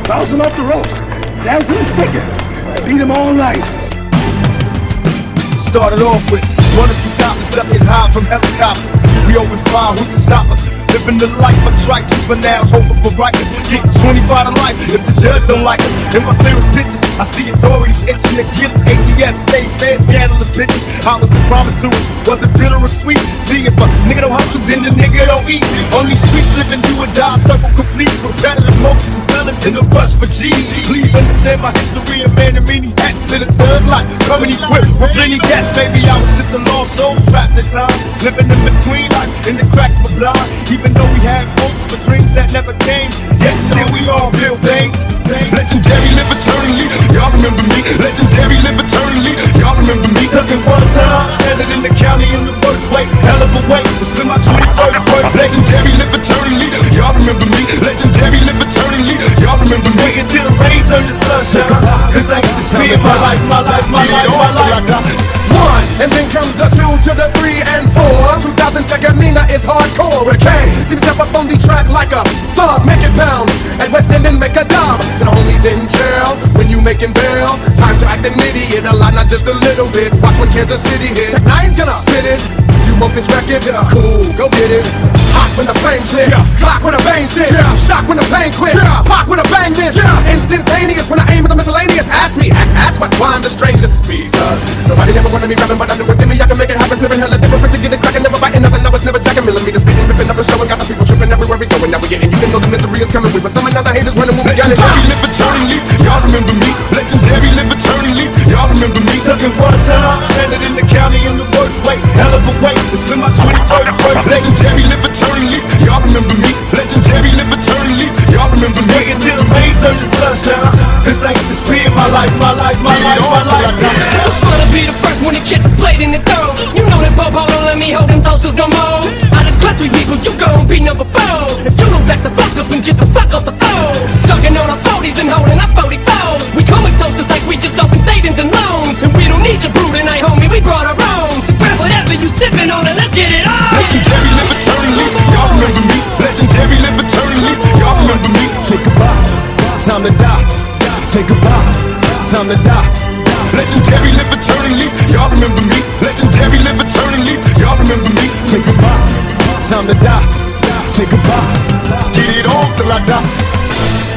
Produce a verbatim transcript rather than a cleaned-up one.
Bouncing off the ropes, dancing and sticking. I beat him all night. Started off with one of you coppers ducking high from helicopters. We open fire, who can stop us? Living the life I try to finance, hoping for righteous. Get twenty-five to life if the judge don't like us. In my clearest pictures, I see authorities itching to get us. A T F, state feds, handle the pictures. How was the promise to us? Was it bitter or sweet? See, if a nigga don't hustle, then the nigga don't eat. On these streets, living do or die, circle complete. Repetitive motions, feelings in the rush for G's. Please understand my history of man and many hats to the third life. Coming equipped with plenty gas, baby. I was just a lost soul, trapped in time. Living in between life, in the cracks for blind. Even though we had hopes for dreams that never came, yet still we all feel pain. Legendary, live eternally, y'all remember me. Legendary, live eternally, y'all remember me. Tucking one time, stranded in the county in the worst way. Hell of a way to spend my twenty-first birthday. Legendary, live eternally, y'all remember me. Legendary, live eternally, y'all remember me. Wait until the rain turn to sunshine, cause I get to spend my life, my life, my life, my life. One, and then comes the two to the three and four. two thousand Teganina is hardcore with K. Seems step up on the track like a thug, make it pound. At West End and make a dub. To the homies in jail, when you making bail, time to act an idiot, a lot, not just a little bit. Watch when Kansas City hit. Tech Nine's gonna spit it. You want this record? Yeah. Cool, go get it. Hot when the flames hit. Yeah. Clock when the veins hit. Yeah. Shock when the pain quits. Yeah. Pop when the bang miss. Yeah. Instantaneous when I aim at the miscellaneous. Ask me, ask, ask what why I'm the strangest. Because nobody ever wanted me rapping, but I knew within me I can make it happen. Flipping hella different to get it cracking, never biting nothing. I was never jacking millimeters, speeding, ripping up a show and got the people tripping everywhere we go. And now we getting, you can know the misery is coming. We were some other haters running when we got it. Legendary, live eternally, y'all remember me. Legendary, live eternally, y'all remember me. Tucking one time, stranded in the county in the worst way. Hell of a way to spend my twenty-first birthday. Legendary, live eternally, y'all remember me. Legendary, live eternally, y'all remember me. Wait until the rain turn to sunshine, cause I get to spend my life, my life, my life, my life. Who's gonna be the first when the kids played in the throat? You know that Bobo don't let me hold them toasters no more. I just cut three people, you gon' be number four. If you don't back the fuck up and get the fuck off the phone. Sucking on our forties and holding up forty-fours. We coming toasters like we just open savings and loans. And we don't need your brew tonight, homie, we brought our own. So grab whatever you sipping on and let's get it on. Legendary, live eternally, y'all remember me. Legendary, live eternally, y'all remember me. Say goodbye, time to die. Say goodbye, time to die. Legendary, live eternally, y'all remember me. Legendary, live eternally, y'all remember me. Say goodbye, time to die. Say goodbye, get it on till I die.